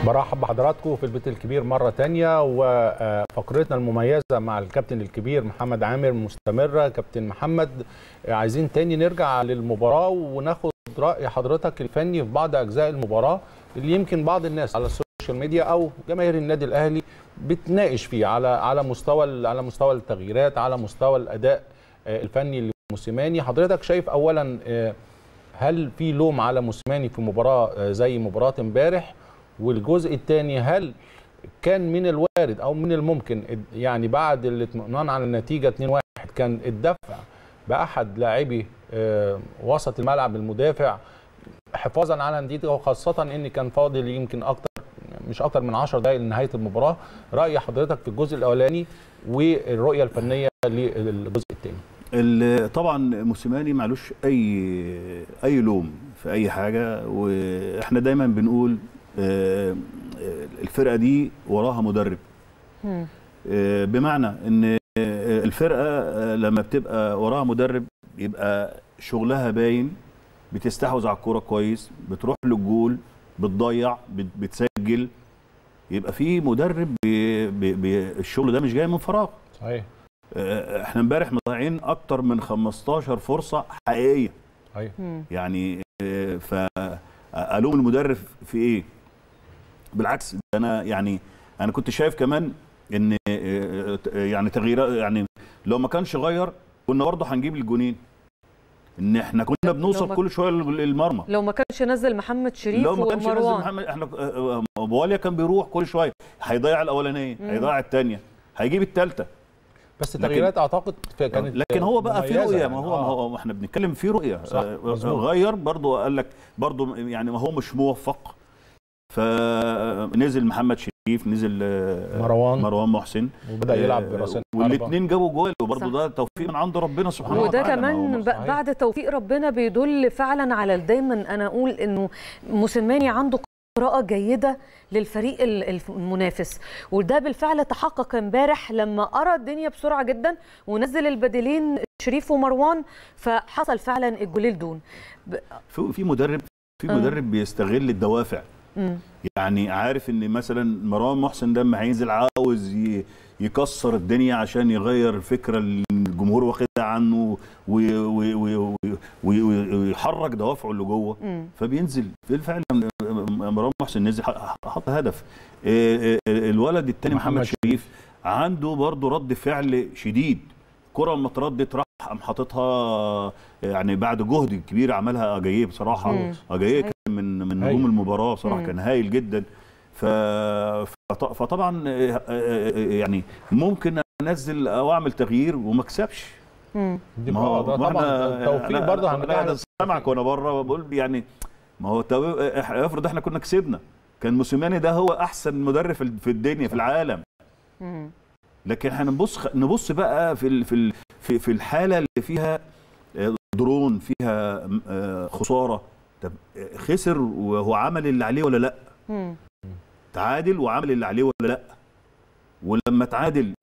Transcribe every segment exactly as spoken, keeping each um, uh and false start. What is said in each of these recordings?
برحب بحضراتكم في البيت الكبير مرة تانية، وفقرتنا المميزة مع الكابتن الكبير محمد عامر مستمرة. كابتن محمد، عايزين تاني نرجع للمباراة وناخد رأي حضرتك الفني في بعض أجزاء المباراة اللي يمكن بعض الناس على السوشيال ميديا أو جماهير النادي الأهلي بتناقش فيه على على مستوى على مستوى التغييرات، على مستوى الأداء الفني لموسيماني. حضرتك شايف أولا هل في لوم على موسيماني في مباراة زي مباراة امبارح؟ والجزء الثاني، هل كان من الوارد او من الممكن يعني بعد الاطمئنان على النتيجه اتنين واحد كان الدفع باحد لاعبي وسط الملعب المدافع حفاظا على النتيجه، وخاصه ان كان فاضل يمكن اكتر مش اكتر من عشر دقائق لنهايه المباراه؟ راي حضرتك في الجزء الاولاني والرؤيه الفنيه للجزء الثاني. طبعا موسيماني معلوش اي اي لوم في اي حاجه، واحنا دايما بنقول الفرقه دي وراها مدرب، بمعنى ان الفرقه لما بتبقى وراها مدرب يبقى شغلها باين، بتستحوذ على الكوره كويس، بتروح للجول، بتضيع، بتسجل، يبقى في مدرب بي بي بي الشغل ده مش جاي من فراغ. صحيح. احنا امبارح مضيعين اكتر من خمستاشر فرصه حقيقيه. صحيح. يعني فالوم المدرب في ايه؟ بالعكس، انا يعني انا كنت شايف كمان ان يعني تغييرات، يعني لو ما كانش غير كنا برضه هنجيب الجونين، ان احنا كنا بنوصل كل شويه للمرمى. لو ما كانش نزل محمد شريف لو ما كانش نزل محمد، احنا بواليا كان بيروح كل شويه، هيضيع الاولانيه، هيضيع الثانيه، هيجيب الثالثه. بس التغييرات اعتقد كانت، لكن هو بقى في رؤيه. ما هو ما هو احنا بنتكلم في رؤيه. غير برضه، قال لك برضه يعني ما هو مش موفق، فنزل محمد شريف، نزل مروان مروان محسن وبدا يلعب براسين، والاثنين جابوا جوال، وبرضه ده توفيق من عند ربنا سبحانه وتعالى. وده كمان بعد توفيق ربنا بيدل فعلا على دايما انا اقول انه موسيماني عنده قراءة جيدة للفريق المنافس، وده بالفعل تحقق امبارح لما قرا الدنيا بسرعة جدا ونزل البديلين شريف ومروان، فحصل فعلا الجولين دول. في مدرب في مدرب بيستغل الدوافع. مم. يعني عارف ان مثلا مروان محسن ده لما هينزل عاوز يكسر الدنيا عشان يغير الفكره اللي الجمهور واخدها عنه ويحرك دوافعه اللي جوه، فبينزل فعلا. مروان محسن نزل حط هدف. الولد الثاني محمد شريف عنده برضه رد فعل شديد، كره لما اتردت راح قام حاططها، يعني بعد جهد كبير عملها اجاييه بصراحه. اجاييه كان من من نجوم المباراه بصراحه، كان هايل جدا. ف فطبعا يعني ممكن انزل او اعمل تغيير وما اكسبش. ما هو طبعا توفيق برضه. انا سامعك وانا بره بقول يعني ما هو افرض احنا كنا كسبنا، كان موسيماني ده هو احسن مدرب في الدنيا في العالم. لكن احنا نبص نبص بقى في في في الحاله اللي فيها درون، فيها خساره. طب خسر وهو عمل اللي عليه ولا لا؟ تعادل وعمل اللي عليه ولا لا؟ ولما تعادل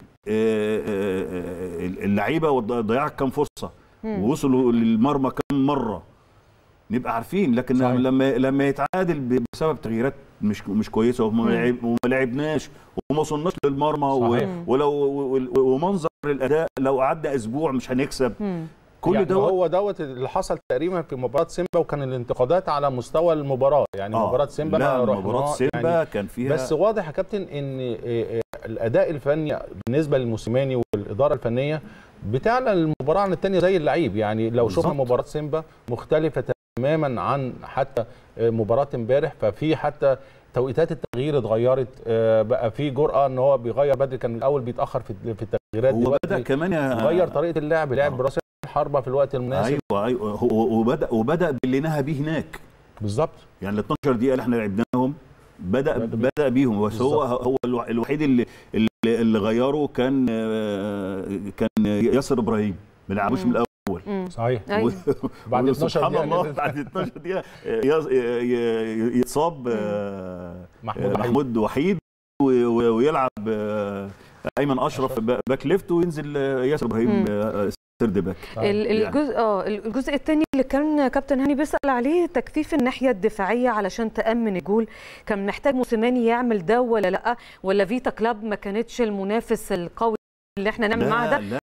اللعيبه ضيعت كام فرصه ووصلوا للمرمى كام مره، نبقى عارفين. لكن صحيح. لما لما يتعادل بسبب تغييرات مش مش كويسه وما لعبناش وما وصلناش للمرمى، ولو ومنظر الاداء لو عدى اسبوع مش هنكسب. كل يعني دوت هو دوت اللي حصل تقريبا في مباراه سيمبا، وكان الانتقادات على مستوى المباراه. يعني آه مباراه سيمبا لا مباراه سيمبا يعني كان فيها، بس واضح يا كابتن ان الاداء الفني بالنسبه للموسيماني والاداره الفنيه بتعلن المباراه عن الثانيه زي اللعيب. يعني لو بالزبط. شفنا مباراه سيمبا مختلفه تماما عن حتى مباراه امبارح، ففي حتى توقيتات التغيير اتغيرت، بقى في جرأه ان هو بيغير بدري، كان الاول بيتاخر في في التغييرات، وبدا كمان غير طريقه اللعب، لعب براس الحربه في الوقت المناسب. ايوه ايوه وبدا وبدا باللي نهى بيه هناك بالظبط. يعني ال اتناشر دقيقه اللي احنا لعبناهم بدا بدا بيهم، بس هو هو الوحيد اللي اللي غيره كان كان ياسر ابراهيم، ما لعبوش من الاول. صحيح. و... بعد اتناشر دقيقه الله بعد اتناشر دقيقه يتصاب محمود, محمود وحيد ويلعب ايمن اشرف باك ليفت، وينزل ياسر ابراهيم سيرد باك. الجزء اه الجزء الثاني اللي كان كابتن هاني بيسأل عليه تكثيف الناحيه الدفاعيه علشان تأمن الجول، كان محتاج موسيماني يعمل ده ولا لا؟ ولا فيتا كلاب ما كانتش المنافس القوي اللي احنا نعمل معاها ده؟